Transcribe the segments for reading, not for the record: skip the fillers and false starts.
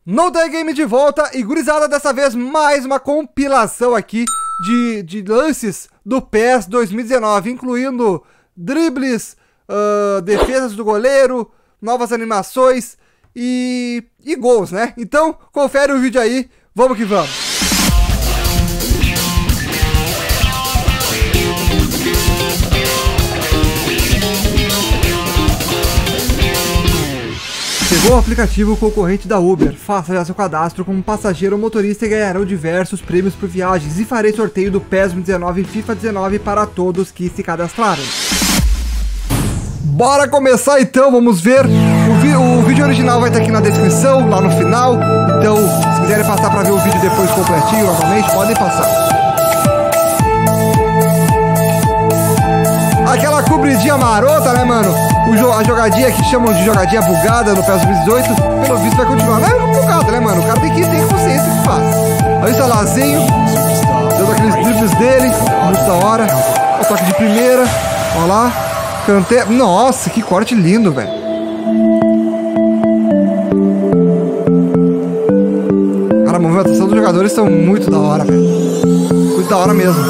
No The Game de volta e gurizada, dessa vez mais uma compilação aqui de lances do PES 2019, incluindo dribles, defesas do goleiro, novas animações e gols, né? Então, confere o vídeo aí, vamos que vamos! Chegou o aplicativo concorrente da Uber. Faça já seu cadastro como passageiro ou motorista e ganharão diversos prêmios por viagens. E farei sorteio do PES 19 e FIFA 19 para todos que se cadastrarem. Bora começar então, vamos ver. O vídeo original vai estar aqui na descrição, lá no final. Então, se quiserem passar para ver o vídeo depois completinho, novamente, podem passar. Aquela cobridinha marota, né, mano? A jogadinha que chamam de jogadinha bugada no PES 2018, pelo visto vai continuar. Não é bugada, né, mano? O cara tem que ter consciência que faz. Olha o instalazinho, dando aqueles dribles dele, muito da hora. O toque de primeira, olha lá. Cante... Nossa, que corte lindo, velho. Cara, a movimentação dos jogadores são muito da hora, velho. Muito da hora mesmo.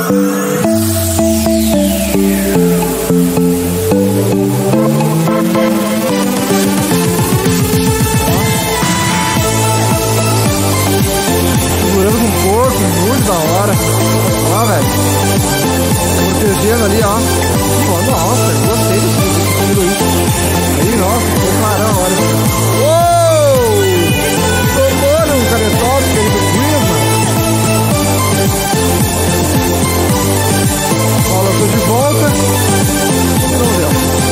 Muito da hora. Olha lá, velho. Protegendo ali, ó. Pô, nossa, gostei disso. Aí, nossa, ficou clarão a hora. Uou! Tomou no canetop, aquele do Quiz, mano. Bola, tô de volta. Não deu.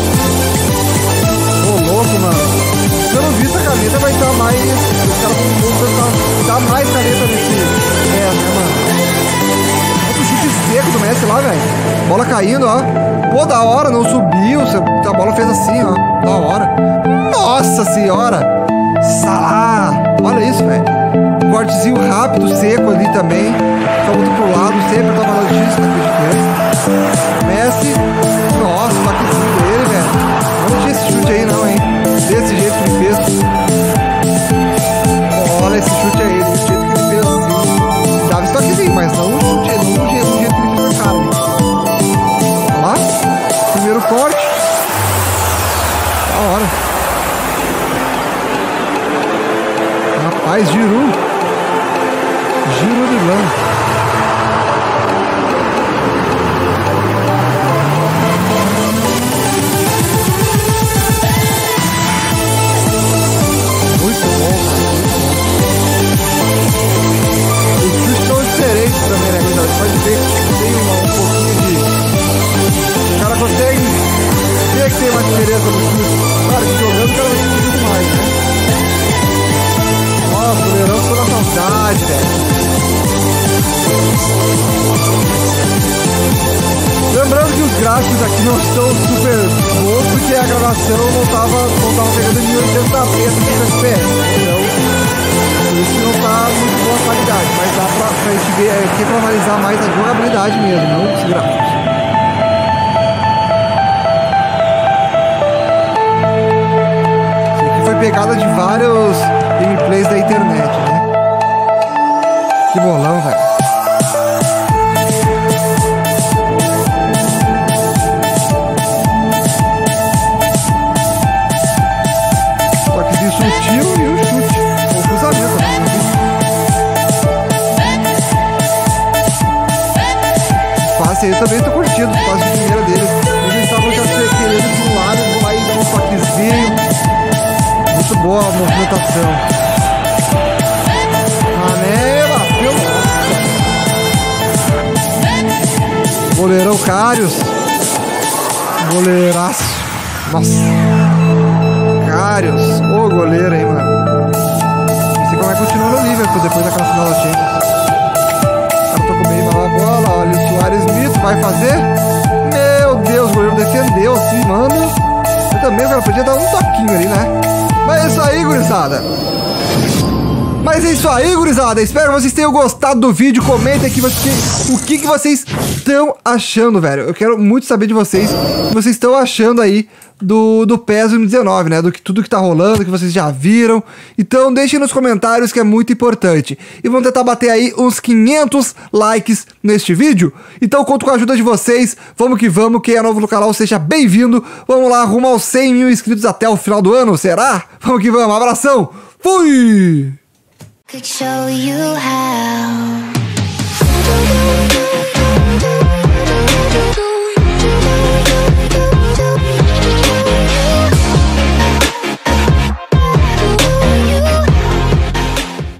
Ô, louco, mano. Pelo visto, a caneta vai estar mais... Os caras vão dar mais caneta nesse... né, mano? Olha o chute seco do Messi lá, velho. Bola caindo, ó. Pô, da hora, não subiu. A bola fez assim, ó. Da hora. Nossa senhora. Salah. Olha isso, velho. Cortezinho rápido, seco ali também. Fica muito pro lado. Sempre tava na notícia, acredito. Messi. Nossa, o toquezinho dele, velho. Não tinha esse chute aí, não, hein? Desse jeito que ele fez. Olha esse chute aí, desse jeito que ele fez assim. Dava esse toquezinho, mas não no jeito que ele fez com a cara. Olha lá. Primeiro corte. Da hora. Rapaz, Giroud. Giroud de Blanc. Também, né, galera? Pode ver que tem um pouquinho de... O cara consegue ver que tem uma diferença no chute. Claro que jogando o cara vai sentir muito mais, né? Nossa, o goleirão ficou na saudade, velho. Lembrando que os gráficos aqui não estão super bons porque a gravação não tava pegando 1080p, 60 FPS. Então... isso não tá muito boa qualidade, mas dá pra gente ver aqui pra analisar mais a jogabilidade mesmo, não os gráficos. Isso aqui foi pegada de vários gameplays da internet, né? Que bolão, velho. Toquezinho sutil e o chute. Passe aí, eu também tô curtindo o passe de primeira dele. Eles estavam já querendo de um lado, vou lá e dar um toquezinho. Muito boa a movimentação. Manela, goleirão Karius. Goleiraço. Nossa. Karius. Ô goleiro aí, mano. Não sei como é que continua no Liverpool depois daquela final da Champions. A bola, olha o Suárez Smith, vai fazer? Meu Deus, o goleiro defendeu assim, mano. Eu também, o cara podia dar um toquinho ali, né? Mas é isso aí, gurizada. Mas é isso aí, gurizada. Espero que vocês tenham gostado do vídeo. Comentem aqui o que vocês estão achando, velho. Eu quero muito saber de vocês o que vocês estão achando aí do PES 2019, né? Tudo que tá rolando, que vocês já viram. Então deixem nos comentários, que é muito importante. E vamos tentar bater aí uns 500 likes neste vídeo. Então conto com a ajuda de vocês. Vamos que vamos. Quem é novo no canal, seja bem-vindo. Vamos lá, rumo aos 100 mil inscritos até o final do ano, será? Vamos que vamos. Abração. Fui! Could show you how